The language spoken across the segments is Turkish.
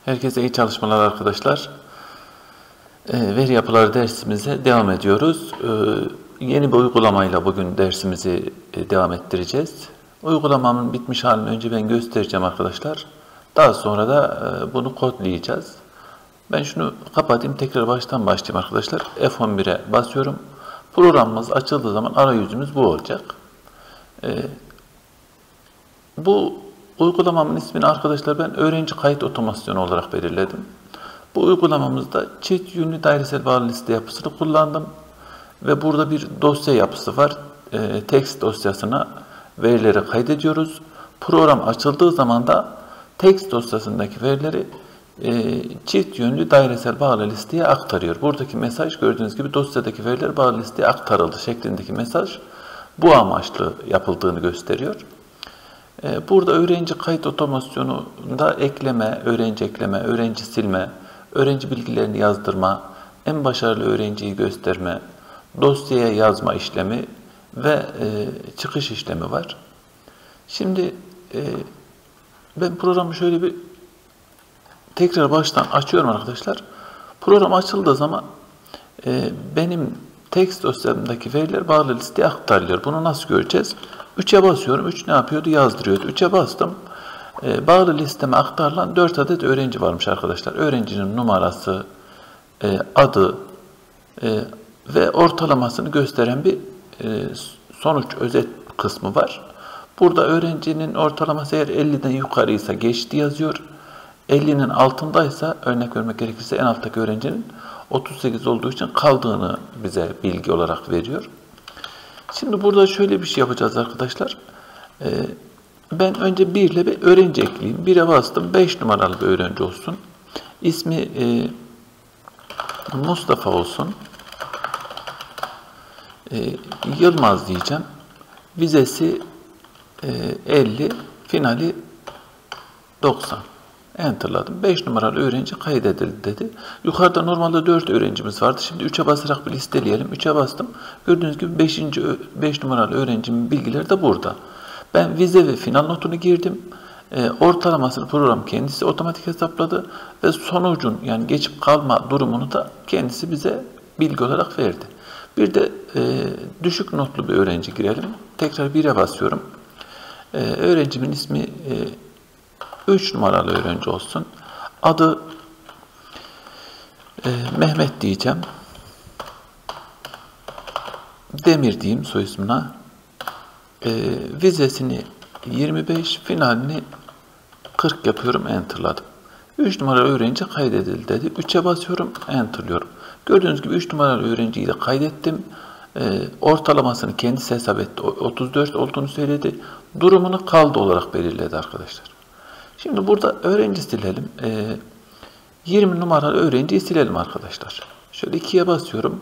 Herkese iyi çalışmalar arkadaşlar. Veri yapıları dersimize devam ediyoruz. Yeni bir uygulamayla bugün dersimizi devam ettireceğiz. Uygulamamın bitmiş halini önce ben göstereceğim arkadaşlar. Daha sonra da bunu kodlayacağız. Ben şunu kapatayım, tekrar baştan başlayayım arkadaşlar. F11'e basıyorum. Programımız açıldığı zaman arayüzümüz bu olacak. Bu uygulamamın ismini arkadaşlar ben öğrenci kayıt otomasyonu olarak belirledim. Bu uygulamamızda çift yönlü dairesel bağlı liste yapısını kullandım. Ve burada bir dosya yapısı var. Text dosyasına verileri kaydediyoruz. Program açıldığı zaman da text dosyasındaki verileri çift yönlü dairesel bağlı listeye aktarıyor. Buradaki mesaj gördüğünüz gibi dosyadaki veriler bağlı listeye aktarıldı şeklindeki mesaj bu amaçlı yapıldığını gösteriyor. Burada öğrenci kayıt otomasyonunda ekleme, öğrenci silme, öğrenci bilgilerini yazdırma, en başarılı öğrenciyi gösterme, dosyaya yazma işlemi ve çıkış işlemi var. Şimdi ben programı şöyle bir tekrar baştan açıyorum arkadaşlar. Program açıldığı zaman benim text dosyamdaki veriler bağlı listeye aktarılıyor. Bunu nasıl göreceğiz? 3'e basıyorum. 3 ne yapıyordu? Yazdırıyordu. 3'e bastım. Bağlı listeme aktarılan 4 adet öğrenci varmış arkadaşlar. Öğrencinin numarası, adı ve ortalamasını gösteren bir sonuç özet kısmı var. Burada öğrencinin ortalaması eğer 50'den yukarıysa geçti yazıyor. 50'nin altındaysa, örnek vermek gerekirse en alttaki öğrencinin 38 olduğu için kaldığını bize bilgi olarak veriyor. Şimdi burada şöyle bir şey yapacağız arkadaşlar. Ben önce 1 ile bir öğrenci ekleyeyim. 1'e bastım. 5 numaralı bir öğrenci olsun. İsmi Mustafa olsun. Yılmaz diyeceğim. Vizesi 50, finali 90. Enter'ladım. 5 numaralı öğrenci kaydedildi dedi. Yukarıda normalde 4 öğrencimiz vardı. Şimdi 3'e basarak bir listeleyelim. 3'e bastım. Gördüğünüz gibi 5 numaralı öğrencimin bilgileri de burada. Ben vize ve final notunu girdim. Ortalamasını program kendisi otomatik hesapladı. Ve sonucun yani geçip kalma durumunu da kendisi bize bilgi olarak verdi. Bir de düşük notlu bir öğrenci girelim. Tekrar 1'e basıyorum. Öğrencimin ismi 3 numaralı öğrenci olsun. Adı Mehmet diyeceğim. Demir diyeyim soy ismine. Vizesini 25, finalini 40 yapıyorum. Enter'ladım. 3 numaralı öğrenci kaydedildi dedi. 3'e basıyorum. Enter'lıyorum. Gördüğünüz gibi 3 numaralı öğrenciyi de kaydettim. Ortalamasını kendisi hesap etti. 34 olduğunu söyledi. Durumunu kaldı olarak belirledi arkadaşlar. Şimdi burada öğrenci silelim. 20 numaralı öğrenciyi silelim arkadaşlar. Şöyle 2'ye basıyorum.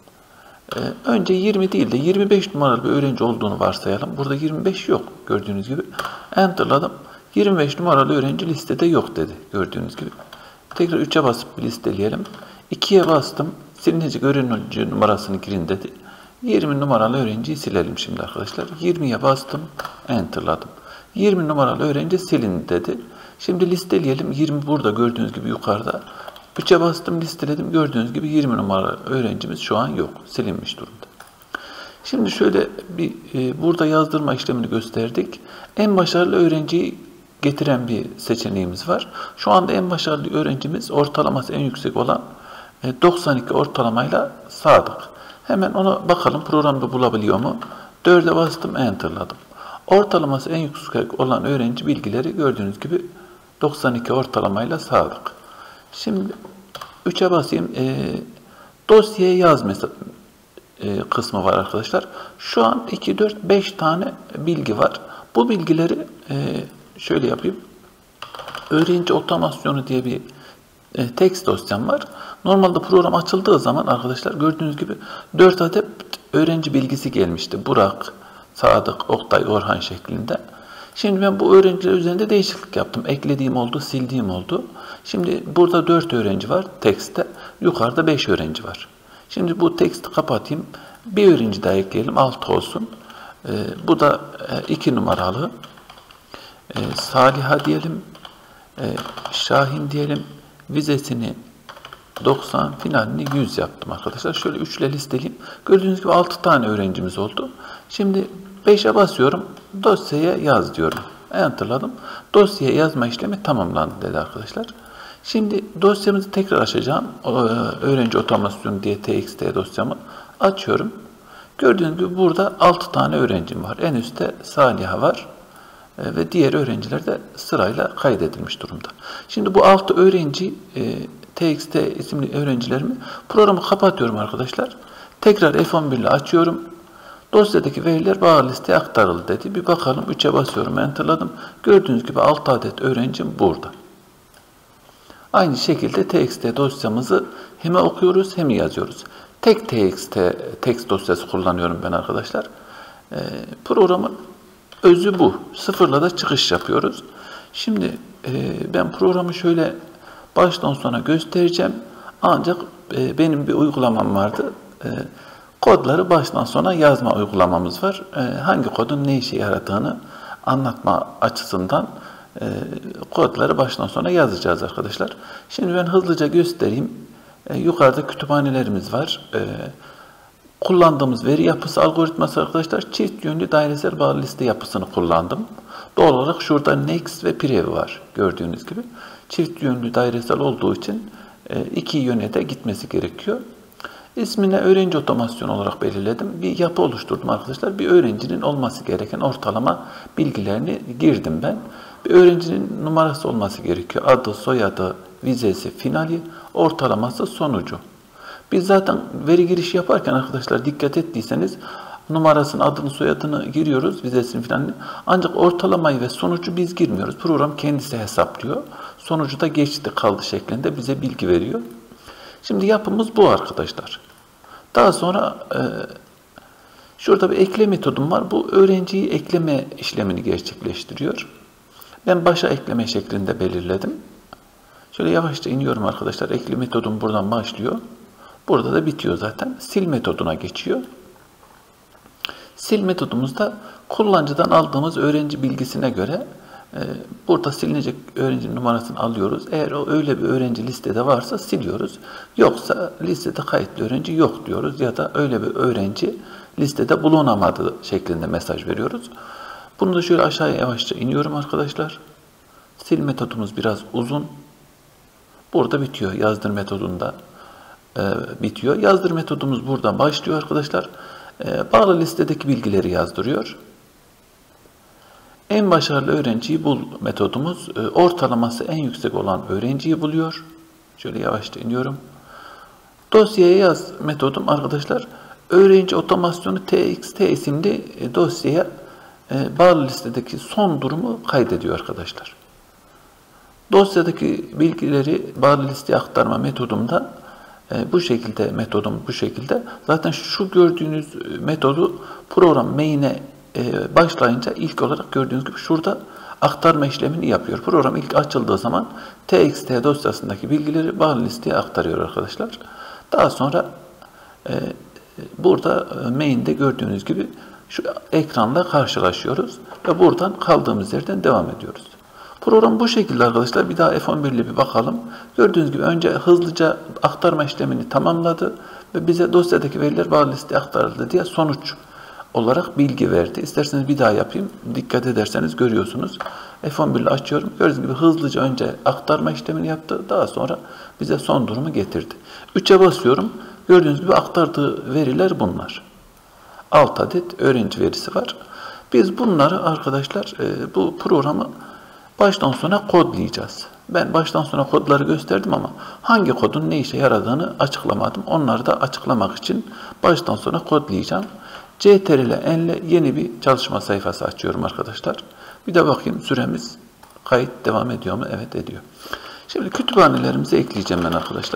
Önce 20 değil de 25 numaralı bir öğrenci olduğunu varsayalım. Burada 25 yok gördüğünüz gibi. Enter'ladım. 25 numaralı öğrenci listede yok dedi gördüğünüz gibi. Tekrar 3'e basıp bir listeleyelim. 2'ye bastım. Silinecek öğrenci numarasını girin dedi. 20 numaralı öğrenciyi silelim şimdi arkadaşlar. 20'ye bastım. Enter'ladım. 20 numaralı öğrenci silin dedi. Şimdi listeleyelim. 20 burada gördüğünüz gibi yukarıda. 3'e bastım, listeledim. Gördüğünüz gibi 20 numaralı öğrencimiz şu an yok. Silinmiş durumda. Şimdi şöyle bir burada yazdırma işlemini gösterdik. En başarılı öğrenciyi getiren bir seçeneğimiz var. Şu anda en başarılı öğrencimiz ortalaması en yüksek olan 92 ortalamayla Sadık. Hemen ona bakalım programda bulabiliyor mu? 4'e bastım, enter'ladım. Ortalaması en yüksek olan öğrenci bilgileri gördüğünüz gibi 92 ortalamayla Sadık. Şimdi 3'e basayım. Dosyaya yaz mesela kısmı var arkadaşlar. Şu an 2, 4, 5 tane bilgi var. Bu bilgileri şöyle yapayım. Öğrenci otomasyonu diye bir text dosyam var. Normalde program açıldığı zaman arkadaşlar gördüğünüz gibi 4 adet öğrenci bilgisi gelmişti. Burak, Sadık, Oktay, Orhan şeklinde. Şimdi ben bu öğrenciler üzerinde değişiklik yaptım. Eklediğim oldu, sildiğim oldu. Şimdi burada 4 öğrenci var text'te. Yukarıda 5 öğrenci var. Şimdi bu text'i kapatayım. Bir öğrenci daha ekleyelim. 6 olsun. Bu da 2 numaralı. Saliha diyelim. Şahin diyelim. Vizesini 90, finalini 100 yaptım arkadaşlar. Şöyle 3 ile listeleyeyim. Gördüğünüz gibi 6 tane öğrencimiz oldu. Şimdi 5'e basıyorum. Dosyaya yaz diyorum. Enter'ladım. Dosyaya yazma işlemi tamamlandı dedi arkadaşlar. Şimdi dosyamızı tekrar açacağım. Öğrenci otomasyonu diye txt dosyamı açıyorum. Gördüğünüz gibi burada 6 tane öğrencim var. En üstte Saliha var. Ve diğer öğrenciler de sırayla kaydedilmiş durumda. Şimdi bu 6 öğrenci txt isimli öğrencilerimi programı kapatıyorum arkadaşlar. Tekrar F11 ile açıyorum. Dosyadaki veriler bağlı listeye aktarıldı dedi. Bir bakalım 3'e basıyorum. Enter'ladım. Gördüğünüz gibi 6 adet öğrencim burada. Aynı şekilde txt dosyamızı hem okuyoruz hem yazıyoruz. Tek txt text dosyası kullanıyorum ben arkadaşlar. Programın özü bu. Sıfırla da çıkış yapıyoruz. Şimdi ben programı şöyle baştan sona göstereceğim. Ancak benim bir uygulamam vardı. Kodları baştan sona yazma uygulamamız var. Hangi kodun ne işe yaradığını anlatma açısından kodları baştan sona yazacağız arkadaşlar. Şimdi ben hızlıca göstereyim. Yukarıda kütüphanelerimiz var. Kullandığımız veri yapısı algoritması arkadaşlar çift yönlü dairesel bağlı liste yapısını kullandım. Doğal olarak şurada next ve prev var gördüğünüz gibi. Çift yönlü dairesel olduğu için iki yöne de gitmesi gerekiyor. İsmine öğrenci otomasyonu olarak belirledim. Bir yapı oluşturdum arkadaşlar. Bir öğrencinin olması gereken ortalama bilgilerini girdim ben. Bir öğrencinin numarası olması gerekiyor. Adı, soyadı, vizesi, finali, ortalaması, sonucu. Biz zaten veri girişi yaparken arkadaşlar dikkat ettiyseniz numarasını, adını, soyadını giriyoruz, vizesini finalini. Ancak ortalamayı ve sonucu biz girmiyoruz. Program kendisi hesaplıyor. Sonucu da geçti kaldı şeklinde bize bilgi veriyor. Şimdi yapımız bu arkadaşlar. Daha sonra şurada bir ekle metodum var. Bu öğrenciyi ekleme işlemini gerçekleştiriyor. Ben başa ekleme şeklinde belirledim. Şöyle yavaşça iniyorum arkadaşlar. Ekle metodum buradan başlıyor. Burada da bitiyor zaten. Sil metoduna geçiyor. Sil metodumuzda kullanıcıdan aldığımız öğrenci bilgisine göre burada silinecek öğrenci numarasını alıyoruz. Eğer o öyle bir öğrenci listede varsa siliyoruz. Yoksa listede kayıtlı öğrenci yok diyoruz ya da öyle bir öğrenci listede bulunamadı şeklinde mesaj veriyoruz. Bunu da şöyle aşağıya yavaşça iniyorum arkadaşlar. Sil metodumuz biraz uzun. Burada bitiyor. Yazdır metodunda bitiyor. Yazdır metodumuz buradan başlıyor arkadaşlar. Bağlı listedeki bilgileri yazdırıyor. En başarılı öğrenciyi bul metodumuz ortalaması en yüksek olan öğrenciyi buluyor. Şöyle yavaşça iniyorum. Dosyaya yaz metodum arkadaşlar öğrenci otomasyonu txt isimli dosyaya bağlı listedeki son durumu kaydediyor arkadaşlar. Dosyadaki bilgileri bağlı listeye aktarma metodumda bu şekilde metodum bu şekilde. Zaten şu gördüğünüz metodu program main'e başlayınca ilk olarak gördüğünüz gibi şurada aktarma işlemini yapıyor. Program ilk açıldığı zaman txt dosyasındaki bilgileri bağlı listeye aktarıyor arkadaşlar. Daha sonra burada main'de gördüğünüz gibi şu ekranla karşılaşıyoruz ve buradan kaldığımız yerden devam ediyoruz. Program bu şekilde arkadaşlar. Bir daha F11 ile bir bakalım. Gördüğünüz gibi önce hızlıca aktarma işlemini tamamladı ve bize dosyadaki veriler bağlı listeye aktarıldı diye sonuç olarak bilgi verdi. İsterseniz bir daha yapayım. Dikkat ederseniz görüyorsunuz. F11 ile açıyorum. Gördüğünüz gibi hızlıca önce aktarma işlemini yaptı. Daha sonra bize son durumu getirdi. 3'e basıyorum. Gördüğünüz gibi aktardığı veriler bunlar. 6 adet öğrenci verisi var. Biz bunları arkadaşlar bu programı baştan sona kodlayacağız. Ben baştan sona kodları gösterdim ama hangi kodun ne işe yaradığını açıklamadım. Onları da açıklamak için baştan sona kodlayacağım. CTRL-N ile yeni bir çalışma sayfası açıyorum arkadaşlar. Bir de bakayım süremiz kayıt devam ediyor mu? Evet ediyor. Şimdi kütüphanelerimizi ekleyeceğim ben arkadaşlar.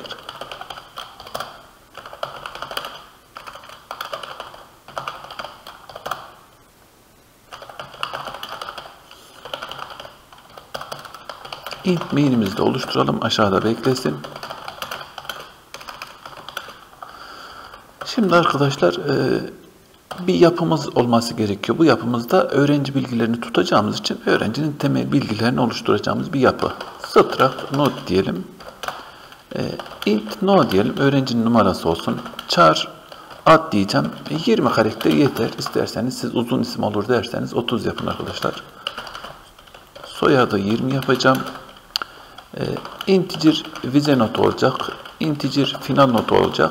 int main'imizi de oluşturalım. Aşağıda beklesin. Şimdi arkadaşlar bir yapımız olması gerekiyor. Bu yapımızda öğrenci bilgilerini tutacağımız için öğrencinin temel bilgilerini oluşturacağımız bir yapı Struct not diyelim. Int no diyelim. Öğrencinin numarası olsun. Char ad diyeceğim. 20 karakter yeter. İsterseniz siz uzun isim olur derseniz 30 yapın arkadaşlar. Soyadı 20 yapacağım. Integer vize notu olacak. Integer final notu olacak.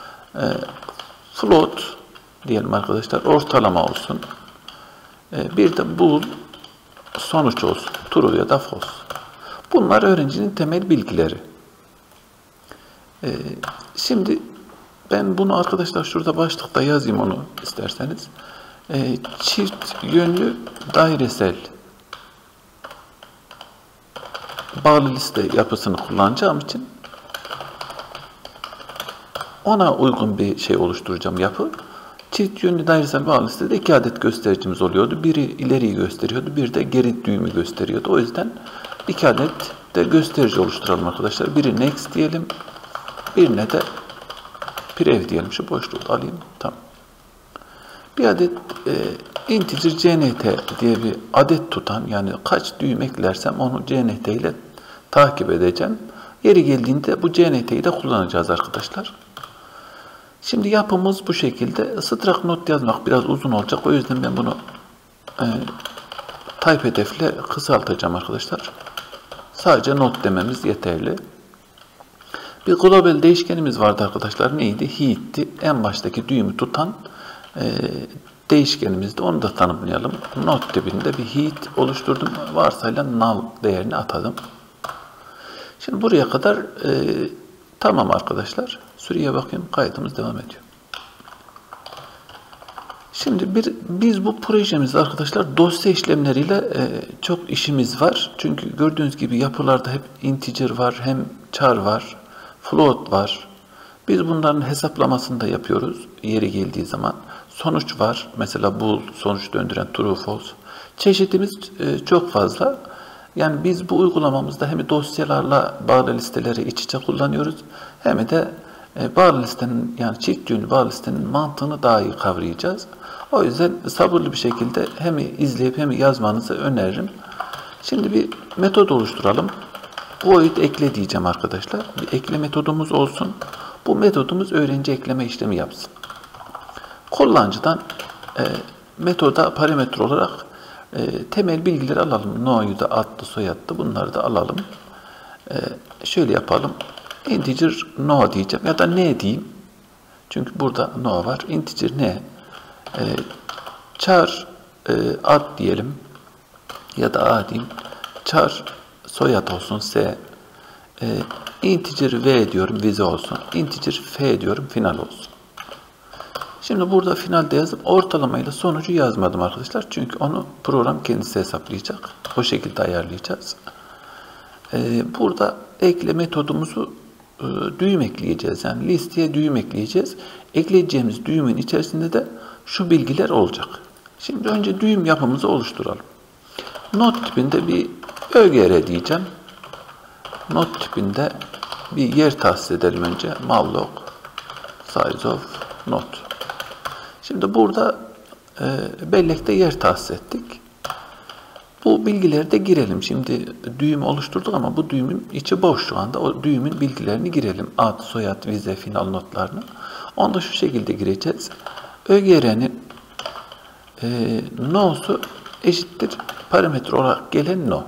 Float diyelim arkadaşlar. Ortalama olsun. Bir de bool sonuç olsun. True ya da false. Bunlar öğrencinin temel bilgileri. Şimdi ben bunu arkadaşlar şurada başlıkta yazayım onu isterseniz. Çift yönlü dairesel bağlı liste yapısını kullanacağım için ona uygun bir şey oluşturacağım yapı. Çift yönlü dairesel bağlı listede 2 adet göstericimiz oluyordu. Biri ileriyi gösteriyordu, bir de geri düğümü gösteriyordu. O yüzden 2 adet de gösterici oluşturalım arkadaşlar. Biri next diyelim, birine de prev diyelim. Şu boşluğu alayım. Tamam. Bir adet integer cnt diye bir adet tutan, yani kaç düğüm eklersem onu cnt ile takip edeceğim. Yeri geldiğinde bu cnt'yi de kullanacağız arkadaşlar. Şimdi yapımız bu şekilde. Struct not yazmak biraz uzun olacak. O yüzden ben bunu typedef ile kısaltacağım arkadaşlar. Sadece not dememiz yeterli. Bir global değişkenimiz vardı arkadaşlar. Neydi? Heat'ti. En baştaki düğümü tutan değişkenimizdi. Onu da tanımlayalım. Not tipinde bir heat oluşturdum. Varsayılan null değerini atadım. Şimdi buraya kadar tamam arkadaşlar. Süreye bakayım. Kaydımız devam ediyor. Şimdi biz bu projemizde arkadaşlar dosya işlemleriyle çok işimiz var. Çünkü gördüğünüz gibi yapılarda hep integer var, hem char var, float var. Biz bunların hesaplamasını da yapıyoruz yeri geldiği zaman. Sonuç var. Mesela bool sonuç döndüren true false. Çeşitimiz çok fazla. Yani biz bu uygulamamızda hem dosyalarla bağlı listeleri iç içe kullanıyoruz, hem de bağlı listenin, yani çift yönlü bağlı listenin mantığını daha iyi kavrayacağız. O yüzden sabırlı bir şekilde hem izleyip hem yazmanızı öneririm. Şimdi bir metod oluşturalım. Void ekle diyeceğim arkadaşlar. Bir ekle metodumuz olsun. Bu metodumuz öğrenci ekleme işlemi yapsın. Kullanıcıdan metoda parametre olarak temel bilgileri alalım. No'yu da adlı, soyadlı, bunları da alalım. Şöyle yapalım. Integer no diyeceğim ya da ne diyeyim. Çünkü burada no var. Integer ne? Char ad diyelim ya da a diyeyim. Char soyad olsun s. Integer v diyorum, vize olsun. Integer f diyorum, final olsun. Şimdi burada finalde yazıp ortalamayla sonucu yazmadım arkadaşlar. Çünkü onu program kendisi hesaplayacak. O şekilde ayarlayacağız. Burada ekle metodumuzu düğüm ekleyeceğiz. Yani listeye düğüm ekleyeceğiz. Ekleyeceğimiz düğümün içerisinde de şu bilgiler olacak. Şimdi önce düğüm yapımızı oluşturalım. Not tipinde bir ögr diyeceğim. Not tipinde bir yer tahsis edelim önce. Malloc size of not. Şimdi burada bellekte yer tahsis ettik. Bu bilgileri de girelim. Şimdi düğüm oluşturduk ama bu düğümün içi boş şu anda. O düğümün bilgilerini girelim. Ad, soyad, vize, final notlarını. Onu da şu şekilde gireceğiz. ögr'nin no'su eşittir parametre olarak gelen no.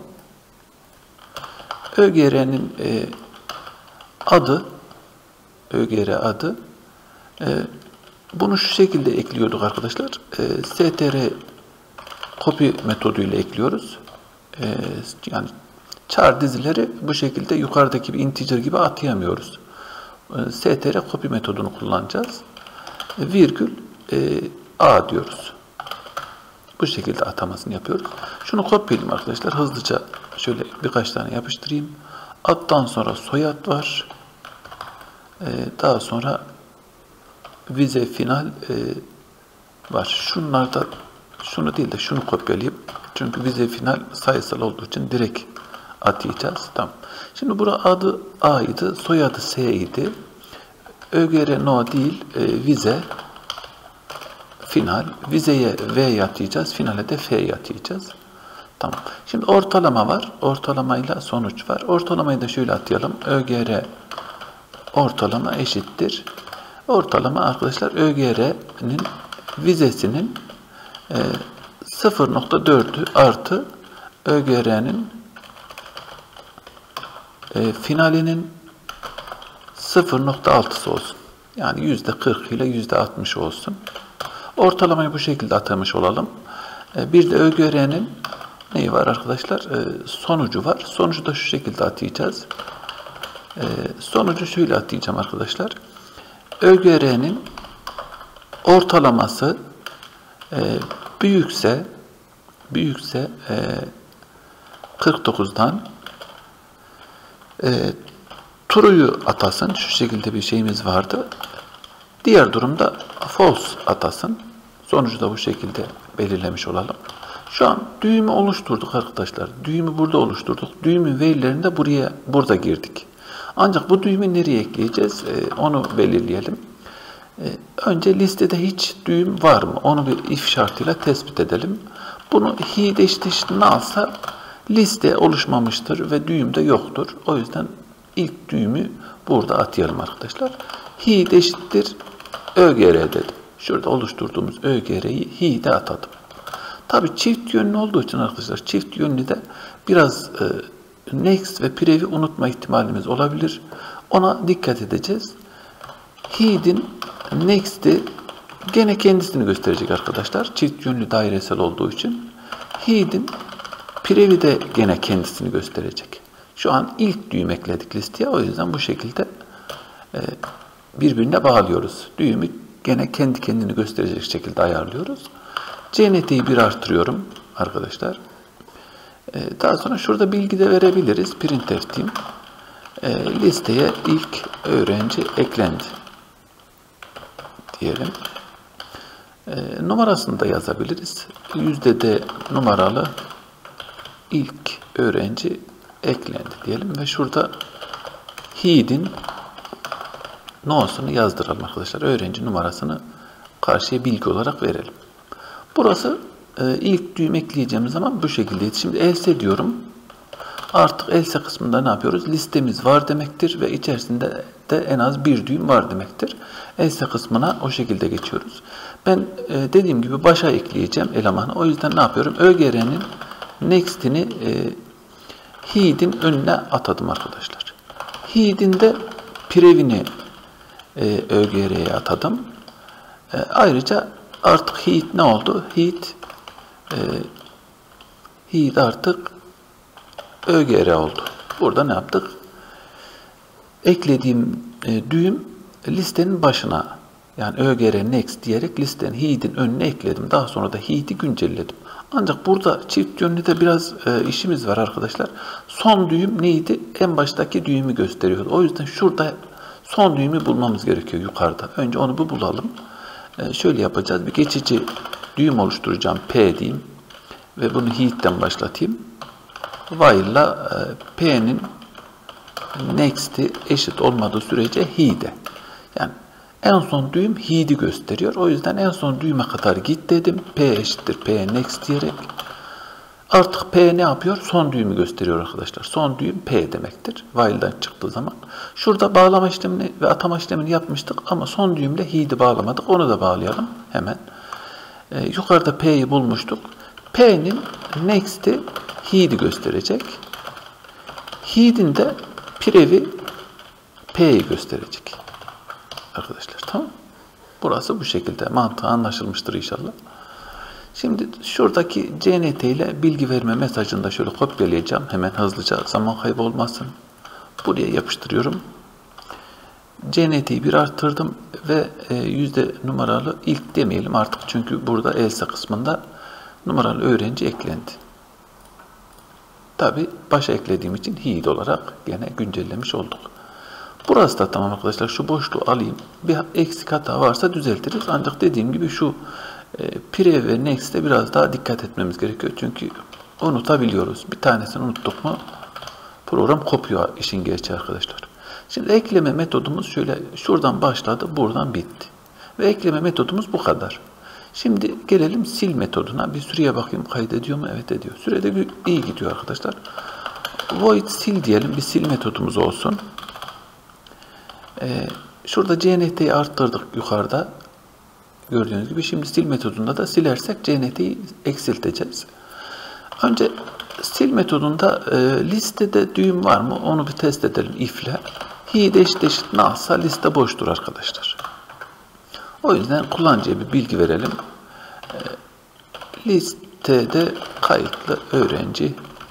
ögr'nin adı, ögr adı, bunu şu şekilde ekliyorduk arkadaşlar. str copy metoduyla ekliyoruz. Yani char dizileri bu şekilde yukarıdaki bir integer gibi atayamıyoruz. str copy metodunu kullanacağız. Virgül a diyoruz. Bu şekilde atamasını yapıyoruz. Şunu kopyalayayım arkadaşlar. Hızlıca şöyle birkaç tane yapıştırayım. Addan sonra soyad var. Daha sonra vize final var. Şunlarda şunu değil de şunu kopyalayayım. Çünkü vize final sayısal olduğu için direkt atayacağız. Tamam. Şimdi burada adı A idi, soyadı S idi. ögr no değil, vize final. Vizeye V atayacağız, finale de F atayacağız. Tamam. Şimdi ortalama var. Ortalamayla sonuç var. Ortalamayı da şöyle atayalım. ÖGR ortalama eşittir. Ortalama arkadaşlar ÖGR'nin vizesinin 0.4'ü artı ÖGR'nin finalinin 0.6'sı olsun. Yani %40 ile %60 olsun. Ortalamayı bu şekilde atamış olalım. Bir de ÖGR'nin neyi var arkadaşlar? Sonucu var. Sonucu da şu şekilde atayacağız. Sonucu şöyle atayacağım arkadaşlar. ÖGR'nin ortalaması büyükse 49'dan true'yu atasın. Şu şekilde bir şeyimiz vardı. Diğer durumda false atasın. Sonucu da bu şekilde belirlemiş olalım. Şu an düğümü oluşturduk arkadaşlar. Düğümü burada oluşturduk. Düğümün verilerini de burada girdik. Ancak bu düğümü nereye ekleyeceğiz? Onu belirleyelim. Önce listede hiç düğüm var mı? Onu bir if şartıyla tespit edelim. Bunu he'de eşittir alsa liste oluşmamıştır ve düğüm de yoktur. O yüzden ilk düğümü burada atayalım arkadaşlar. He'de eşittir ÖGR dedim. Şurada oluşturduğumuz ÖGR'yi he'de atadım. Tabii çift yönlü olduğu için arkadaşlar çift yönlü de biraz next ve prev'i unutma ihtimalimiz olabilir. Ona dikkat edeceğiz. He'din next'i gene kendisini gösterecek arkadaşlar. Çift yönlü dairesel olduğu için. He'din prev'i de gene kendisini gösterecek. Şu an ilk düğüm ekledik listeye. O yüzden bu şekilde birbirine bağlıyoruz. Düğümü gene kendi kendini gösterecek şekilde ayarlıyoruz. CNT'yi bir artırıyorum arkadaşlar. Daha sonra şurada bilgi de verebiliriz. Printf diyeyim. Listeye ilk öğrenci eklendi diyelim. Numarasını da yazabiliriz. %D numaralı ilk öğrenci eklendi diyelim ve şurada he'din no'sunu yazdıralım arkadaşlar. Öğrenci numarasını karşıya bilgi olarak verelim. Burası ilk düğüm ekleyeceğimiz zaman bu şekildeydi. Şimdi else diyorum. Artık else kısmında ne yapıyoruz? Listemiz var demektir ve içerisinde de en az bir düğüm var demektir. Else kısmına o şekilde geçiyoruz. Ben dediğim gibi başa ekleyeceğim elemanı. O yüzden ne yapıyorum? ÖGR'nin next'ini he'din önüne atadım arkadaşlar. He'din de prev'ini ÖGR'ye atadım. Ayrıca artık he'd ne oldu? He'd artık ÖGR oldu. Burada ne yaptık? Eklediğim düğüm listenin başına, yani ÖGR next diyerek listenin he'din önüne ekledim. Daha sonra da he'd'i güncelledim. Ancak burada çift yönlü de biraz işimiz var arkadaşlar. Son düğüm neydi? En baştaki düğümü gösteriyordu. O yüzden şurada son düğümü bulmamız gerekiyor yukarıda. Önce onu bir bulalım. Şöyle yapacağız. Bir geçici düğüm oluşturacağım. P diyeyim. Ve bunu he'den başlatayım. While'la P'nin next'i eşit olmadığı sürece he'de. Yani en son düğüm he'di gösteriyor. O yüzden en son düğüme kadar git dedim. P eşittir P next diyerek. Artık P ne yapıyor? Son düğümü gösteriyor arkadaşlar. Son düğüm P demektir. While'dan çıktığı zaman. Şurada bağlama işlemini ve atama işlemini yapmıştık ama son düğümle he'di bağlamadık. Onu da bağlayalım hemen. Yukarıda P'yi bulmuştuk. P'nin next'i he'di gösterecek. He'din de prev'i P'yi gösterecek. Arkadaşlar tamam. Burası bu şekilde. Mantığı anlaşılmıştır inşallah. Şimdi şuradaki CNT ile bilgi verme mesajını da şöyle kopyalayacağım. Hemen hızlıca zaman kaybı olmasın. Buraya yapıştırıyorum. CNT'yi bir arttırdım ve yüzde numaralı ilk demeyelim artık. Çünkü burada else kısmında numaralı öğrenci eklendi. Tabi başa eklediğim için he'd olarak gene güncellemiş olduk. Burası da tamam arkadaşlar. Şu boşluğu alayım. Bir eksik hata varsa düzeltiriz. Ancak dediğim gibi şu pre ve next'e biraz daha dikkat etmemiz gerekiyor. Çünkü unutabiliyoruz. Bir tanesini unuttuk mu program kopuyor işin gerçeği arkadaşlar. Şimdi ekleme metodumuz şöyle şuradan başladı, buradan bitti. Ve ekleme metodumuz bu kadar. Şimdi gelelim sil metoduna. Bir süreye bakayım, kaydediyor mu? Evet, ediyor. Sürede iyi gidiyor arkadaşlar. Void sil diyelim. Bir sil metodumuz olsun. Şurada cnt'yi arttırdık yukarıda. Gördüğünüz gibi. Şimdi sil metodunda da silersek cnt'yi eksilteceğiz. Önce sil metodunda listede düğüm var mı? Onu bir test edelim if'le. Hid eşit nalsa liste boştur arkadaşlar. O yüzden kullanıcıya bir bilgi verelim. Listede kayıtlı öğrenci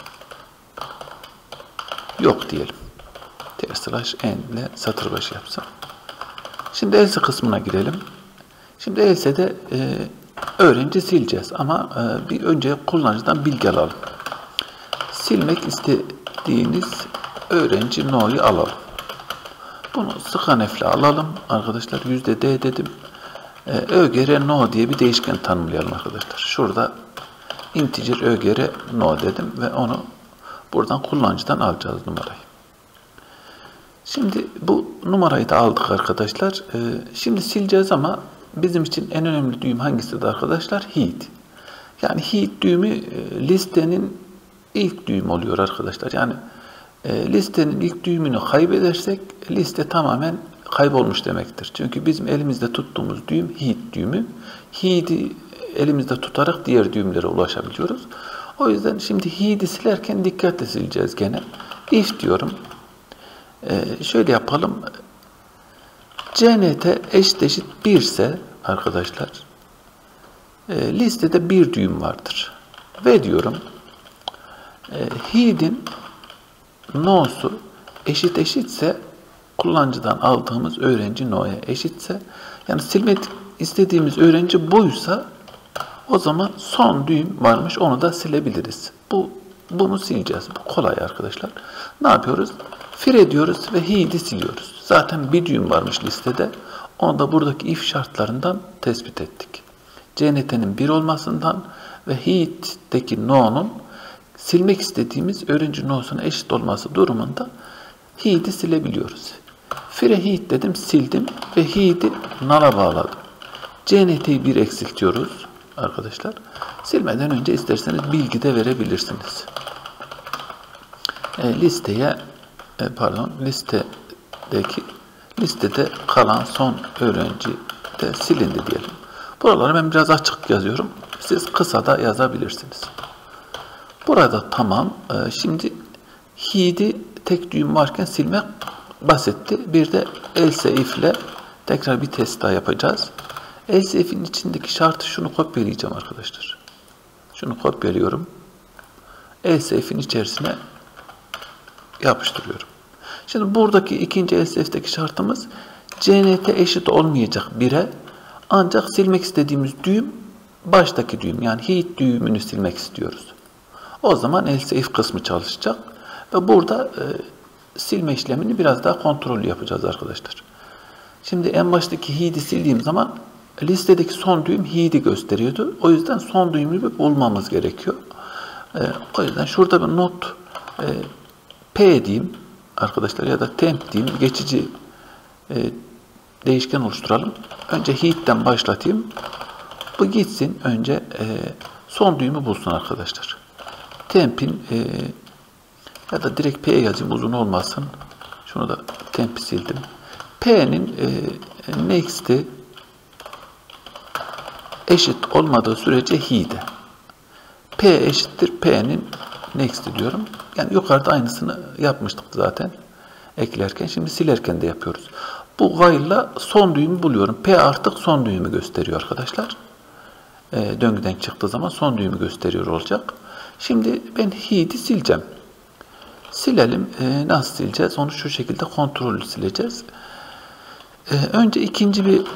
yok diyelim. /n ile satır başı yapsam. Şimdi else kısmına girelim. Şimdi else'de öğrenci sileceğiz ama bir önce kullanıcıdan bilgi alalım. Silmek istediğiniz öğrenci no'yu alalım. Bunu scanf ile alalım arkadaşlar. %d dedim. Ögr no diye bir değişken tanımlayalım arkadaşlar. Şurada integer ögr no dedim ve onu buradan kullanıcıdan alacağız numarayı. Şimdi bu numarayı da aldık arkadaşlar. Şimdi sileceğiz ama bizim için en önemli düğüm hangisidir arkadaşlar? Hid. Yani hid düğümü listenin ilk düğüm oluyor arkadaşlar. Yani listenin ilk düğümünü kaybedersek liste tamamen kaybolmuş demektir. Çünkü bizim elimizde tuttuğumuz düğüm hid düğümü. Hid'i elimizde tutarak diğer düğümlere ulaşabiliyoruz. O yüzden şimdi hid'i silerken dikkatli sileceğiz gene. If diyorum. Şöyle yapalım. cnt eşit 1 ise arkadaşlar listede bir düğüm vardır. Ve diyorum hid'in no'su eşitse kullanıcıdan aldığımız öğrenci no'ya eşitse, yani silmek istediğimiz öğrenci buysa o zaman son düğüm varmış, onu da silebiliriz. Bunu sileceğiz. Bu kolay arkadaşlar. Ne yapıyoruz? Fire diyoruz ve hid'i siliyoruz. Zaten bir düğüm varmış listede. Onu da buradaki if şartlarından tespit ettik. cnt'nin 1 olmasından ve hid'deki no'nun silmek istediğimiz öğrenci no'suna eşit olması durumunda hid'i silebiliyoruz. Fire hid dedim, sildim ve hid'i null'a bağladım. cnt'yi 1 eksiltiyoruz arkadaşlar. Silmeden önce isterseniz bilgi de verebilirsiniz. Listede kalan son öğrenci de silindi diyelim. Buraları ben biraz açık yazıyorum. Siz kısa da yazabilirsiniz. Burada tamam. Şimdi hid'i tek düğüm varken silmek basitti. Bir de else if ile tekrar bir test daha yapacağız. Else if'in içindeki şartı şunu kopyalayacağım arkadaşlar. Şunu kopyalıyorum. Else if'in içerisine yapıştırıyorum. Şimdi buradaki ikinci else if'teki şartımız cnt eşit olmayacak 1'e, ancak silmek istediğimiz düğüm baştaki düğüm, yani hid düğümünü silmek istiyoruz. O zaman else if kısmı çalışacak ve burada silme işlemini biraz daha kontrollü yapacağız arkadaşlar. Şimdi en baştaki hid'i sildiğim zaman listedeki son düğüm hid'i gösteriyordu. O yüzden son düğümü bulmamız gerekiyor. O yüzden şurada bir not p diyeyim arkadaşlar ya da temp diyeyim, geçici değişken oluşturalım. Önce hid'den başlatayım. Bu gitsin, önce son düğümü bulsun arkadaşlar. Temp'in ya da direkt p yazayım, uzun olmasın. Şunu da temp'i sildim. P'nin next'i eşit olmadığı sürece hid'e. P eşittir P'nin next'i diyorum. Yani yukarıda aynısını yapmıştık zaten eklerken. Şimdi silerken de yapıyoruz. Bu while'la son düğümü buluyorum. P artık son düğümü gösteriyor arkadaşlar. Döngüden çıktığı zaman son düğümü gösteriyor olacak. Şimdi ben hid'i sileceğim. Silelim. Nasıl sileceğiz? Onu şu şekilde kontrollü sileceğiz. Önce ikinci bir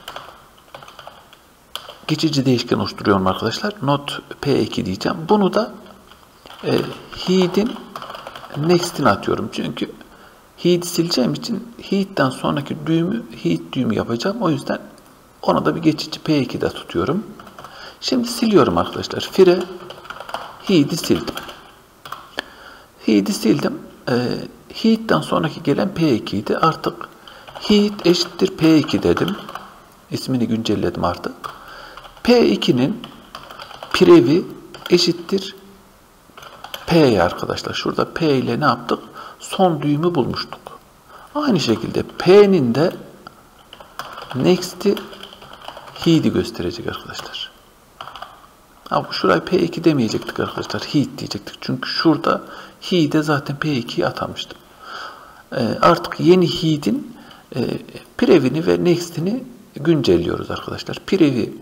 geçici değişken oluşturuyorum arkadaşlar. Not p2 diyeceğim. Bunu da hid'in next'ini atıyorum. Çünkü hid'i sileceğim için hid'den sonraki düğümü hid düğümü yapacağım. O yüzden onu da bir geçici p2'de tutuyorum. Şimdi siliyorum arkadaşlar. Fire hid'i sildim. Hid'i sildim. Hid'den sonraki gelen p2 idi. Artık hid eşittir p2 dedim. İsmini güncelledim artık. P2'nin pirevi eşittir P'ye arkadaşlar. Şurada P ile ne yaptık? Son düğümü bulmuştuk. Aynı şekilde P'nin de next'i heed'i gösterecek arkadaşlar. Şuraya P2 demeyecektik arkadaşlar. Heed diyecektik. Çünkü şurada heed'e zaten P2'yi atamıştım. Artık yeni heed'in previni ve next'ini güncelliyoruz arkadaşlar. Previ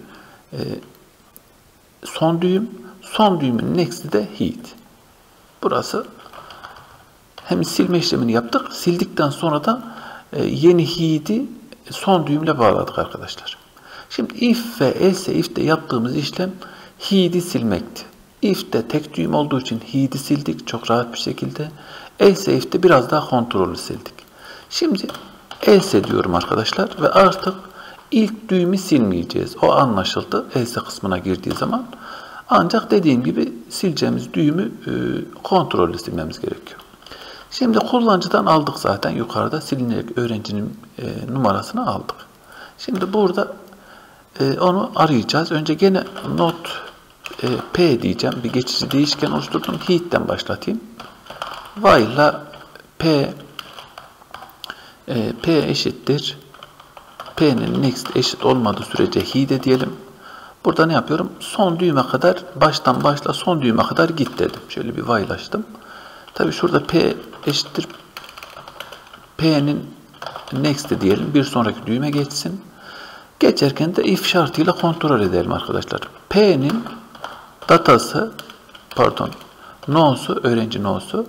son düğüm, son düğümün next'i de heed. Burası hem silme işlemini yaptık. Sildikten sonra da yeni heed'i son düğümle bağladık arkadaşlar. Şimdi if ve else if'te yaptığımız işlem heed'i silmekti. If'te tek düğüm olduğu için heed'i sildik çok rahat bir şekilde. Else if'te biraz daha kontrollü sildik. Şimdi else diyorum arkadaşlar ve artık ilk düğümü silmeyeceğiz. O anlaşıldı else kısmına girdiği zaman. Ancak dediğim gibi sileceğimiz düğümü kontrollü silmemiz gerekiyor. Şimdi kullanıcıdan aldık zaten yukarıda silinecek öğrencinin numarasını aldık. Şimdi burada onu arayacağız. Önce gene not P diyeceğim. Bir geçici değişken oluşturdum. Heed'den başlatayım. While'la P eşittir. P'nin next eşit olmadığı sürece heed'e diyelim. Burada ne yapıyorum? Son düğüme kadar baştan başla son düğüme kadar git dedim. Şöyle bir while açtım. Tabii şurada P eşittir. P'nin next'e diyelim. Bir sonraki düğüme geçsin. Geçerken de if şartıyla kontrol edelim arkadaşlar. P'nin datası no'su, öğrenci no'su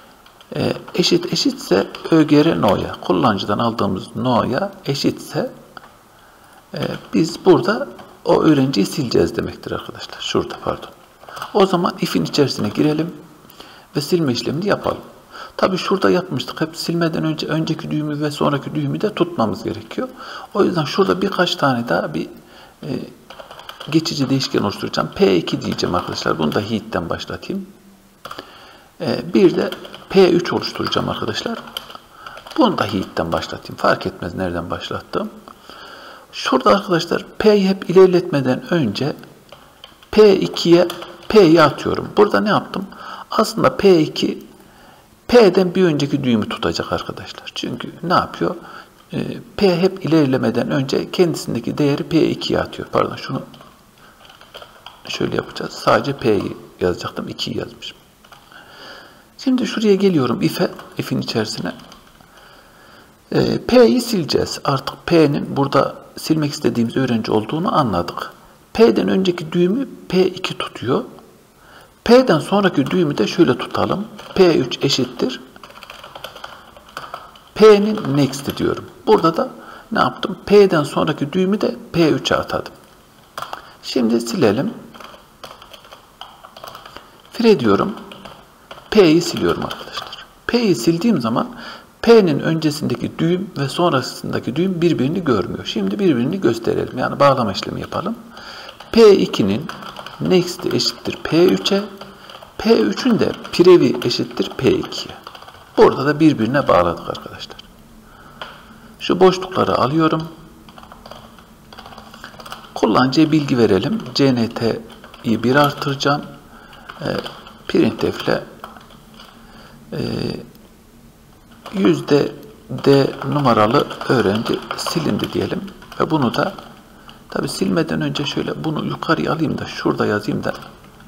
eşitse ögr no'ya, kullanıcıdan aldığımız no'ya eşitse biz burada o öğrenciyi sileceğiz demektir arkadaşlar. Şurada O zaman if'in içerisine girelim ve silme işlemini yapalım. Tabi şurada yapmıştık. Hep silmeden önce önceki düğümü ve sonraki düğümü de tutmamız gerekiyor. O yüzden şurada birkaç tane daha bir geçici değişken oluşturacağım. P2 diyeceğim arkadaşlar. Bunu da heed'den başlatayım. Bir de P3 oluşturacağım arkadaşlar. Bunu da heed'den başlatayım. Fark etmez nereden başlattım. Şurada arkadaşlar P'yi hep ilerletmeden önce P2'ye P'yi atıyorum. Burada ne yaptım? Aslında P2 P'den bir önceki düğümü tutacak arkadaşlar. Çünkü ne yapıyor? P hep ilerlemeden önce kendisindeki değeri P2'ye atıyor. Şunu şöyle yapacağız. Sadece P'yi yazacaktım. 2'yi yazmışım. Şimdi şuraya geliyorum if'in içerisine. P'yi sileceğiz. Artık P'nin burada silmek istediğimiz öğrenci olduğunu anladık. P'den önceki düğümü P2 tutuyor. P'den sonraki düğümü de şöyle tutalım. P3 eşittir. P'nin next diyorum. Burada da ne yaptım? P'den sonraki düğümü de P3'e atadım. Şimdi silelim. Fire diyorum. P'yi siliyorum arkadaşlar. P'yi sildiğim zaman P'nin öncesindeki düğüm ve sonrasındaki düğüm birbirini görmüyor. Şimdi birbirini gösterelim. Yani bağlama işlemi yapalım. P2'nin next eşittir P3'e. P3'ün de previ eşittir P2'ye. Burada da birbirine bağladık arkadaşlar. Şu boşlukları alıyorum. Kullanıcıya bilgi verelim. CNT'yi 1 artıracağım. Printf ile %D numaralı öğrenci silindi diyelim. Ve bunu da tabi silmeden önce şöyle bunu yukarıya alayım da şurada yazayım da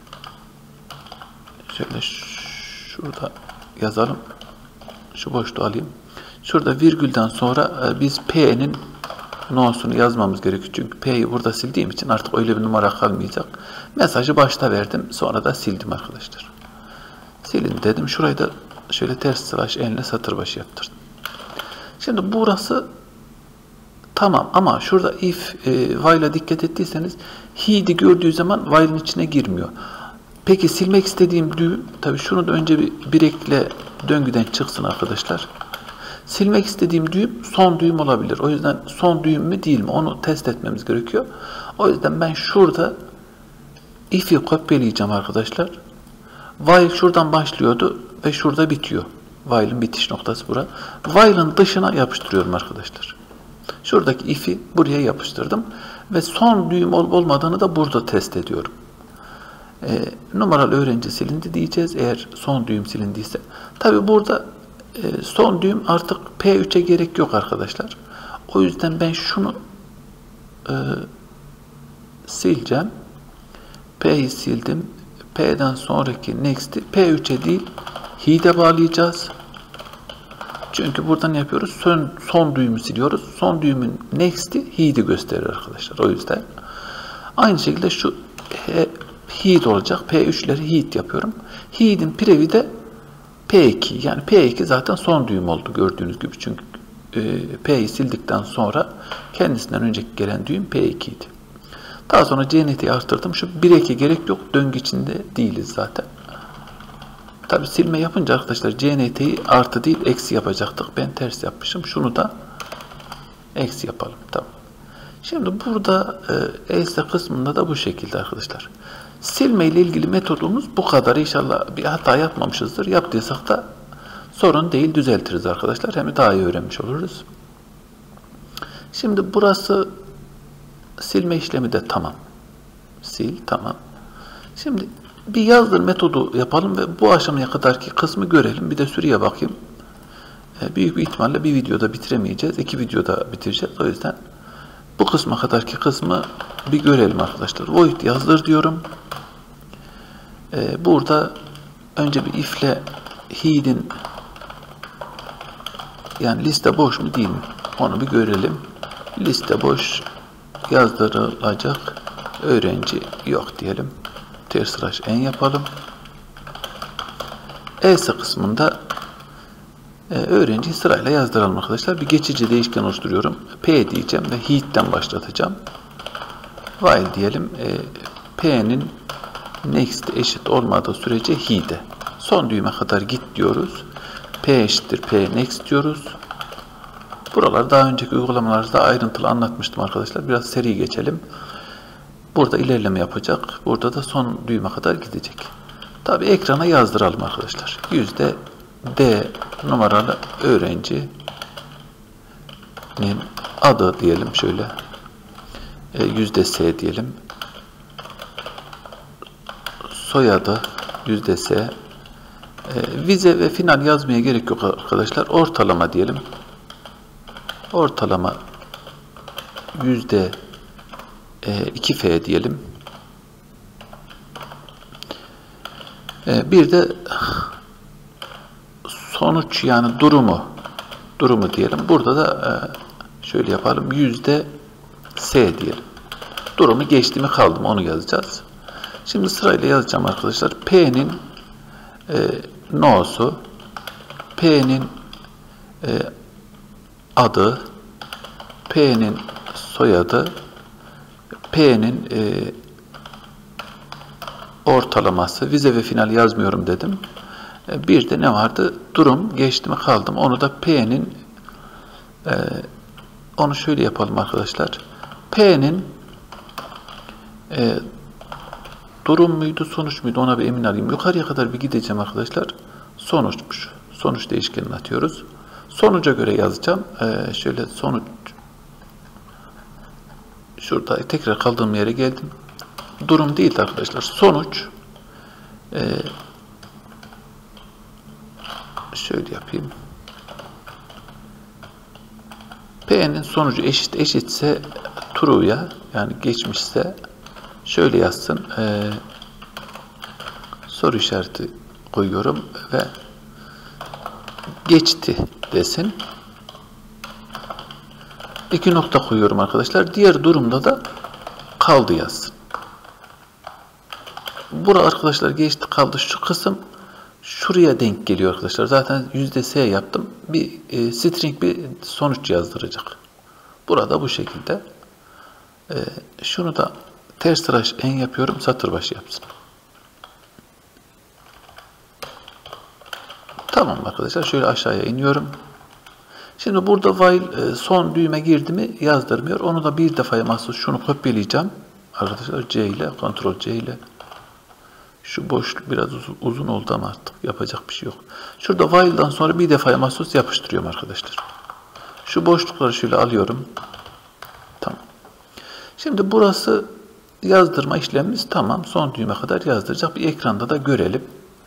şöyle şurada yazalım. Şu boşluğu alayım. Şurada virgülden sonra biz P'nin no'sunu yazmamız gerekiyor. Çünkü P'yi burada sildiğim için artık öyle bir numara kalmayacak. Mesajı başta verdim. Sonra da sildim arkadaşlar. Silin dedim. Şurayı da şöyle ters slash n'le satır başı yaptırdım. Şimdi burası tamam ama şurada if while'a dikkat ettiyseniz heed'i gördüğü zaman while'in içine girmiyor. Peki silmek istediğim düğüm, tabii şunu da önce bir ekle döngüden çıksın arkadaşlar. Silmek istediğim düğüm son düğüm olabilir. O yüzden son düğüm mü değil mi onu test etmemiz gerekiyor. O yüzden ben şurada if'i kopyalayacağım arkadaşlar. While şuradan başlıyordu ve şurada bitiyor. While'ın bitiş noktası bura. While'ın dışına yapıştırıyorum arkadaşlar. Şuradaki if'i buraya yapıştırdım. Ve son düğüm olup olmadığını da burada test ediyorum. Numaralı öğrenci silindi diyeceğiz eğer son düğüm silindiyse. Tabi burada son düğüm artık P3'e gerek yok arkadaşlar. O yüzden ben şunu sileceğim. P'yi sildim. P'den sonraki next'i P3'e değil H'de bağlayacağız. Çünkü buradan yapıyoruz. Son düğümü siliyoruz. Son düğümün next'i H'de gösterir arkadaşlar. O yüzden aynı şekilde şu Heat olacak. P3'leri heat yapıyorum. Heat'in previ de P2. Yani P2 zaten son düğüm oldu gördüğünüz gibi. Çünkü P'yi sildikten sonra kendisinden önceki gelen düğüm P2 idi. Daha sonra CNT'yi arttırdım. Şu 1'e gerek yok. Döngü içinde değiliz zaten. Tabi silme yapınca arkadaşlar CNT'yi artı değil eksi yapacaktık. Ben ters yapmışım. Şunu da eksi yapalım. Tamam. Şimdi burada ESE kısmında da bu şekilde arkadaşlar. Silme ile ilgili metodumuz bu kadar. İnşallah bir hata yapmamışızdır. Yaptıysak da sorun değil, düzeltiriz arkadaşlar. Hem daha iyi öğrenmiş oluruz. Şimdi burası silme işlemi de tamam. Sil, tamam. Şimdi bir yazdır metodu yapalım ve bu aşamaya kadarki kısmı görelim. Bir de süreye bakayım. Büyük bir ihtimalle bir videoda bitiremeyeceğiz. 2 videoda bitireceğiz. O yüzden bu kısma kadarki kısmı bir görelim arkadaşlar. Void yazdır diyorum. Burada önce bir if'le heat'in yani liste boş mu değil mi? Onu bir görelim. Liste boş yazdırılacak öğrenci yok diyelim. /n yapalım. ESE kısmında öğrenciyi sırayla yazdıralım arkadaşlar. Bir geçici değişken oluşturuyorum. P diyeceğim ve heat'ten başlatacağım. While diyelim. P'nin next eşit olmadığı sürece heat'e. Son düğüme kadar git diyoruz. P eşittir P next diyoruz. Buralar daha önceki uygulamalarda ayrıntılı anlatmıştım arkadaşlar. Biraz seri geçelim. Burada ilerleme yapacak. Burada da son düğüme kadar gidecek. Tabi ekrana yazdıralım arkadaşlar. %D numaralı öğrencinin adı diyelim şöyle. %S diyelim. Soyadı %S. Vize ve final yazmaya gerek yok arkadaşlar. Ortalama diyelim. Ortalama %2F diyelim. Bir de sonuç yani durumu diyelim. Burada da şöyle yapalım. %S diyelim. Durumu geçti mi kaldı mı onu yazacağız. Şimdi sırayla yazacağım arkadaşlar. P'nin no'su, P'nin adı, P'nin soyadı, P'nin ortalaması, vize ve final yazmıyorum dedim. Bir de ne vardı? Durum geçti mi kaldı mı? Onu da P'nin onu şöyle yapalım arkadaşlar. P'nin durum muydu, sonuç muydu? Ona bir emin alayım. Yukarıya kadar bir gideceğim arkadaşlar. Sonuçmuş. Sonuç değişkenini atıyoruz. Sonuca göre yazacağım. Şöyle sonuç. Şurada tekrar kaldığım yere geldim. Durum değil arkadaşlar. Sonuç. Şöyle yapayım. P'nin sonucu eşitse true'ya yani geçmişse şöyle yazsın. Soru işareti koyuyorum ve geçti desin. 2 nokta koyuyorum arkadaşlar. Diğer durumda da kaldı yazsın. Burada arkadaşlar geçti kaldı şu kısım şuraya denk geliyor arkadaşlar. Zaten %S yaptım. Bir string bir sonuç yazdıracak. Burada bu şekilde. Şunu da /n yapıyorum. Satır başı yapsın. Tamam arkadaşlar. Şöyle aşağıya iniyorum. Şimdi burada while son düğme girdi mi yazdırmıyor. Onu da bir defaya mahsus şunu kopyalayacağım. Arkadaşlar C ile, Ctrl C ile. Şu boşluk biraz uzun oldu ama artık yapacak bir şey yok. Şurada while'dan sonra bir defaya mahsus yapıştırıyorum arkadaşlar. Şu boşlukları şöyle alıyorum. Tamam. Şimdi burası yazdırma işlemimiz tamam. Son düğüme kadar yazdıracak. Bir ekranda da görelim.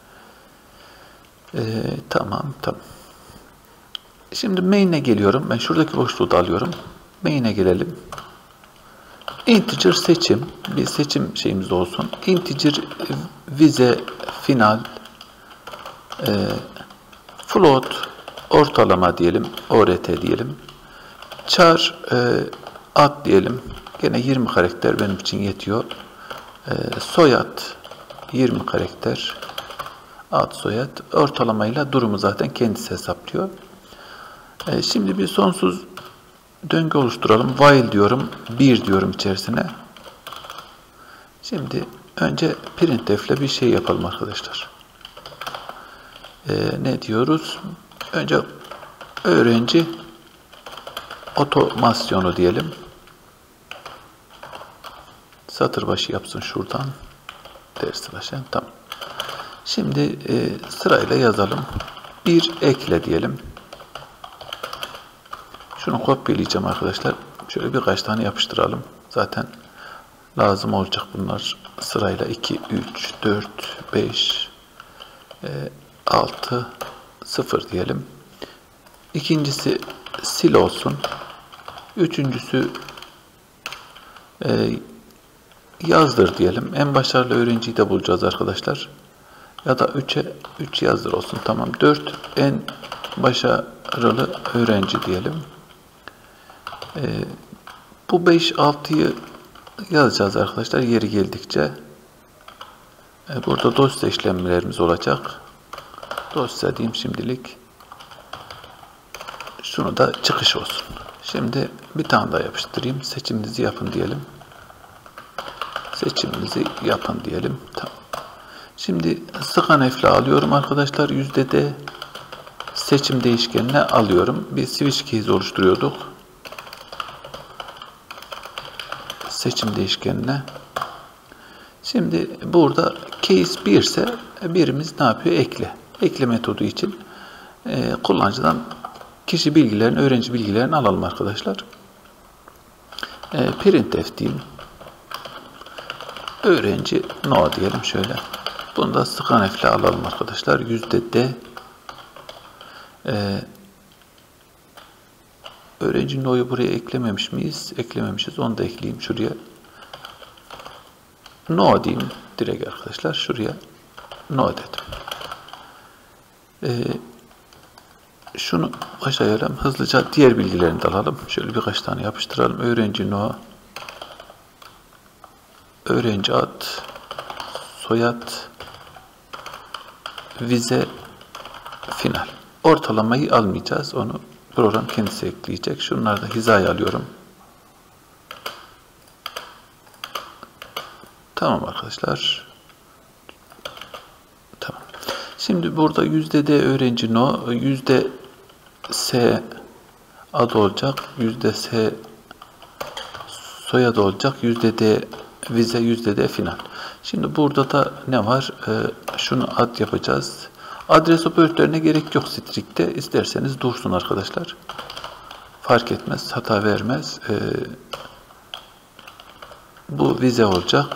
Tamam. Şimdi main'e geliyorum. Ben şuradaki boşluğu da alıyorum. Main'e gelelim. Integer seçim. Bir seçim şeyimiz olsun. Integer vize final float ortalama diyelim. ORT diyelim. Char ad diyelim. Gene 20 karakter benim için yetiyor. Soyad 20 karakter. Ad soyad. Ortalamayla durumu zaten kendisi hesaplıyor. Şimdi bir sonsuz döngü oluşturalım. While diyorum. 1 diyorum içerisine. Şimdi önce printf ile bir şey yapalım arkadaşlar. Ne diyoruz? Önce öğrenci otomasyonu diyelim. Satır başı yapsın şuradan. Ders başı. Tamam. Şimdi sırayla yazalım. Bir ekle diyelim. Şunu kopyalayacağım arkadaşlar. Şöyle birkaç tane yapıştıralım. Zaten lazım olacak bunlar. Sırayla 2, 3, 4, 5, 6, 0 diyelim. İkincisi sil olsun. Üçüncüsü yazdır diyelim. En başarılı öğrenciyi de bulacağız arkadaşlar. Ya da 3'e 3 yazdır olsun. Tamam. 4 en başarılı öğrenci diyelim. Bu 5-6'yı yazacağız arkadaşlar yeri geldikçe. Burada dosya işlemlerimiz olacak. Dosya diyeyim şimdilik. Şunu da çıkış olsun. Şimdi bir tane daha yapıştırayım. Seçiminizi yapın diyelim. Seçiminizi yapın diyelim. Tamam. Şimdi scanf ile alıyorum arkadaşlar. %d seçim değişkenine alıyorum. Bir switch keys oluşturuyorduk. Seçim değişkenine. Şimdi burada case 1 ise birimiz ne yapıyor? Ekle. Ekle metodu için kullanıcıdan kişi bilgilerini, öğrenci bilgilerini alalım arkadaşlar. Printf diyeyim. Öğrenci no diyelim şöyle. Bunu da scanf ile alalım arkadaşlar. %d öğrenci no'yu buraya eklememiş miyiz? Eklememişiz. Onu da ekleyeyim şuraya. No diyeyim direkt arkadaşlar. Şuraya no dedim. Şunu başlayalım. Hızlıca diğer bilgilerini de alalım. Şöyle birkaç tane yapıştıralım. Öğrenci no, öğrenci ad, soyad, vize, final. Ortalamayı almayacağız. Onu program kendisi ekleyecek. Şunları da hizaya alıyorum. Tamam arkadaşlar. Tamam. Şimdi burada %d öğrenci no, %s ad olacak, %s soyad olacak, %d vize, %d final. Şimdi burada da ne var? Şunu ad yapacağız. Adres operatörüne gerek yok strict'te. İsterseniz dursun arkadaşlar. Fark etmez, hata vermez. Bu vize olacak.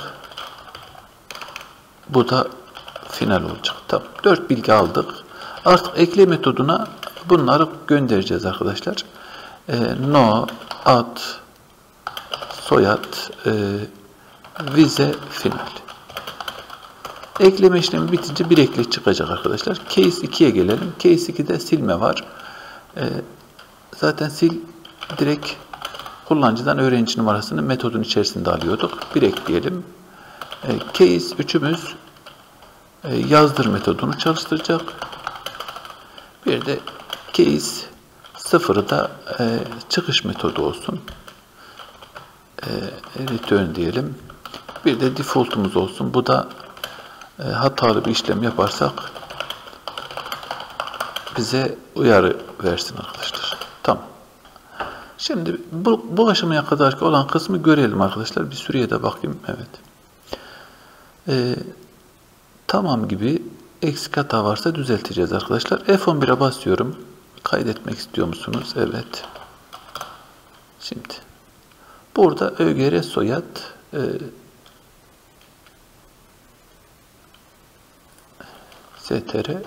Bu da final olacak. Tamam. 4 bilgi aldık. Artık ekle metoduna bunları göndereceğiz arkadaşlar. No, ad, soyad, vize, final. Ekleme işlemi bitince bir ekle çıkacak arkadaşlar. Case 2'ye gelelim. Case 2'de silme var. Zaten sil direkt kullanıcıdan öğrenci numarasını metodun içerisinde alıyorduk. Bir ekleyelim. Case 3'ümüz yazdır metodunu çalıştıracak. Bir de case 0'ı da çıkış metodu olsun. Return diyelim. Bir de default'umuz olsun. Bu da hatalı bir işlem yaparsak bize uyarı versin arkadaşlar. Tamam. Şimdi bu aşamaya kadarki olan kısmı görelim arkadaşlar. Bir süreye de bakayım. Evet. Tamam gibi eksik hata varsa düzelteceğiz arkadaşlar. F11'e basıyorum. Kaydetmek istiyor musunuz? Evet. Şimdi Burada ÖGR soyad STR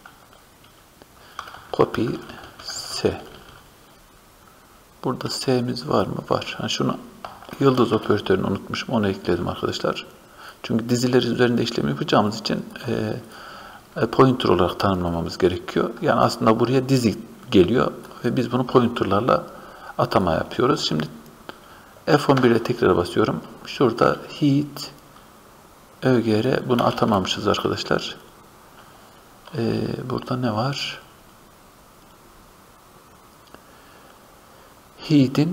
copy S. Burada S'miz var mı? Var. Şunu yıldız operatörünü unutmuşum. Onu ekledim arkadaşlar. Çünkü diziler üzerinde işlem yapacağımız için pointer olarak tanımlamamız gerekiyor. Yani aslında buraya dizi geliyor ve biz bunu pointerlarla atama yapıyoruz. Şimdi F11'e tekrar basıyorum. Şurada heat ÖGR, bunu atamamışız arkadaşlar. Burada ne var? Heat'in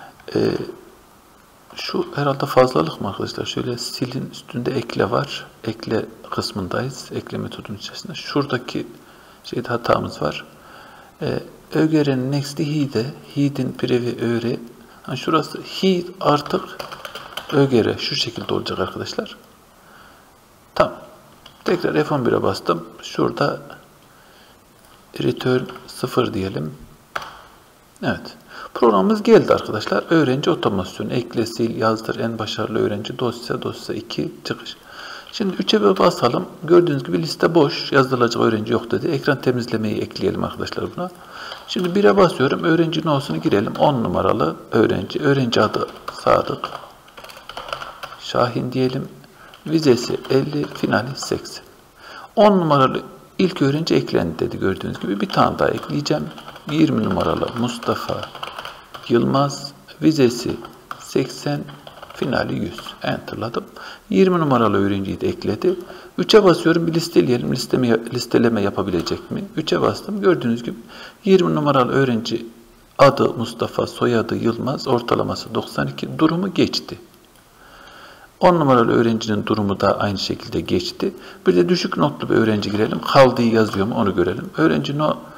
şu herhalde fazlalık mı arkadaşlar? Şöyle silin üstünde ekle var. Ekle kısmındayız. Ekle metodunun içerisinde. Şuradaki şeyde hatamız var. ÖGR'nin next'i heat'e. Heat'in previ öğre. Şurası heat artık ÖGR. Şu şekilde olacak arkadaşlar. Tamam. Tekrar F11'e bastım. Şurada return 0 diyelim. Evet. Programımız geldi arkadaşlar. Öğrenci otomasyonu. Ekle, sil, yazdır, en başarılı öğrenci, dosya 2, çıkış. Şimdi 3'e basalım. Gördüğünüz gibi liste boş. Yazdırılacak öğrenci yok dedi. Ekran temizlemeyi ekleyelim arkadaşlar buna. Şimdi 1'e basıyorum. Öğrenci nosunu girelim. 10 numaralı öğrenci. Öğrenci adı Sadık. Şahin diyelim. Vizesi 50, finali 80. 10 numaralı ilk öğrenci eklendi dedi gördüğünüz gibi. Bir tane daha ekleyeceğim. 20 numaralı Mustafa Yılmaz, vizesi 80, finali 100. Enter'ladım. 20 numaralı öğrenciyi de ekledi. 3'e basıyorum, bir listeleyelim. Listeleme yapabilecek mi? 3'e bastım. Gördüğünüz gibi 20 numaralı öğrenci adı Mustafa, soyadı Yılmaz, ortalaması 92, durumu geçti. 10 numaralı öğrencinin durumu da aynı şekilde geçti. Bir de düşük notlu bir öğrenci girelim. Kaldığı yazıyor mu onu görelim. Öğrenci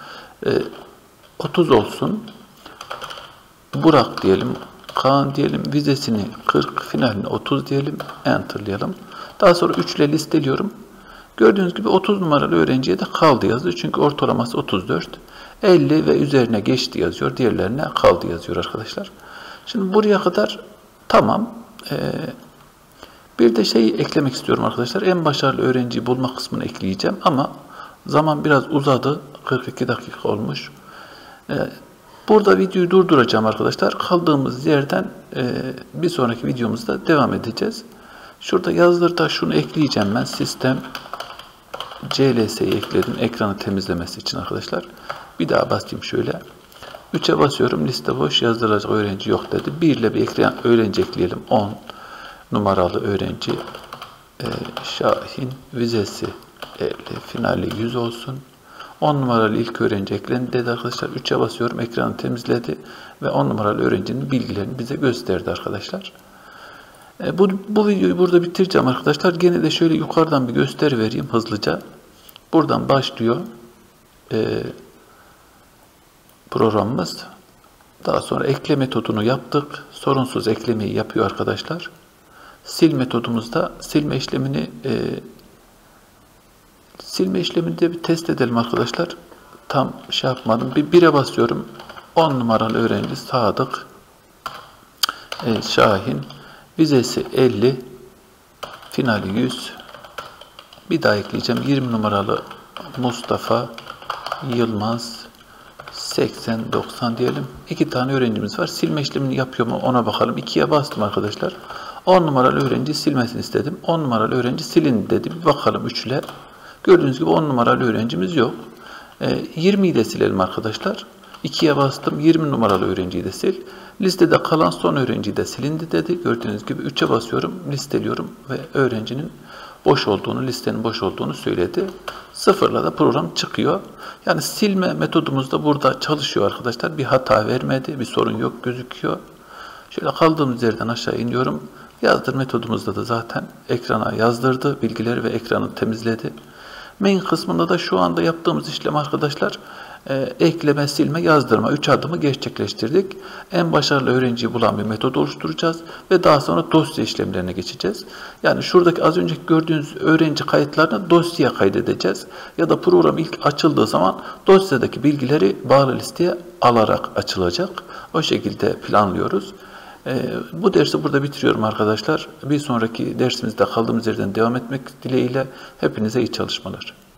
30 olsun. Burak diyelim. Kaan diyelim. Vizesini 40, finalini 30 diyelim. Enter'layalım. Daha sonra 3 ile listeliyorum. Gördüğünüz gibi 30 numaralı öğrenciye de kaldı yazıyor. Çünkü ortalaması 34. 50 ve üzerine geçti yazıyor. Diğerlerine kaldı yazıyor arkadaşlar. Şimdi buraya kadar tamam. Bir de şey eklemek istiyorum arkadaşlar. En başarılı öğrenciyi bulma kısmını ekleyeceğim ama zaman biraz uzadı. 42 dakika olmuş. Burada videoyu durduracağım arkadaşlar. Kaldığımız yerden bir sonraki videomuzda devam edeceğiz. Şurada yazılırda şunu ekleyeceğim ben. Sistem CLS'yi ekledim. Ekranı temizlemesi için arkadaşlar. Bir daha basayım şöyle. 3'e basıyorum. Liste boş. Yazdırılacak öğrenci yok dedi. 1 ile bir öğrenci ekleyelim. 10 numaralı öğrenci Şahin, vizesi 50, finali 100 olsun. 10 numaralı ilk öğrenci eklendi dedi arkadaşlar. 3'e basıyorum. Ekranı temizledi ve 10 numaralı öğrencinin bilgilerini bize gösterdi arkadaşlar. Bu videoyu burada bitireceğim arkadaşlar. Gene de şöyle yukarıdan bir gösteri vereyim hızlıca. Buradan başlıyor programımız. Daha sonra ekle metodunu yaptık. Sorunsuz eklemeyi yapıyor arkadaşlar. Sil metodumuzda silme işlemini de bir test edelim arkadaşlar. Tam şey yapmadım. Bir 1'e basıyorum. 10 numaralı öğrenci Sadık Şahin, vizesi 50, finali 100. Bir daha ekleyeceğim. 20 numaralı Mustafa Yılmaz 80-90 diyelim. 2 tane öğrencimiz var. Silme işlemini yapıyor mu ona bakalım. 2'ye bastım arkadaşlar. 10 numaralı öğrenci silmesini istedim. 10 numaralı öğrenci silin dedi. Bir bakalım 3 ile. Gördüğünüz gibi 10 numaralı öğrencimiz yok. 20'yi de silelim arkadaşlar. 2'ye bastım. 20 numaralı öğrenciyi de sil. Listede kalan son öğrenci de silindi dedi. Gördüğünüz gibi 3'e basıyorum. Listeliyorum ve öğrencinin boş olduğunu, listenin boş olduğunu söyledi. 0'la da program çıkıyor. Yani silme metodumuz da burada çalışıyor arkadaşlar. Bir hata vermedi. Bir sorun yok gözüküyor. Şöyle kaldığımız yerden aşağı iniyorum. Yazdır metodumuzda da zaten ekrana yazdırdı bilgileri ve ekranı temizledi. Main kısmında da şu anda yaptığımız işlem arkadaşlar ekleme, silme, yazdırma 3 adımı gerçekleştirdik. En başarılı öğrenciyi bulan bir metod oluşturacağız ve daha sonra dosya işlemlerine geçeceğiz. Yani şuradaki az önceki gördüğünüz öğrenci kayıtlarını dosyaya kaydedeceğiz. Ya da program ilk açıldığı zaman dosyadaki bilgileri bağlı listeye alarak açılacak. O şekilde planlıyoruz. Bu dersi burada bitiriyorum arkadaşlar. Bir sonraki dersimizde kaldığımız yerden devam etmek dileğiyle hepinize iyi çalışmalar.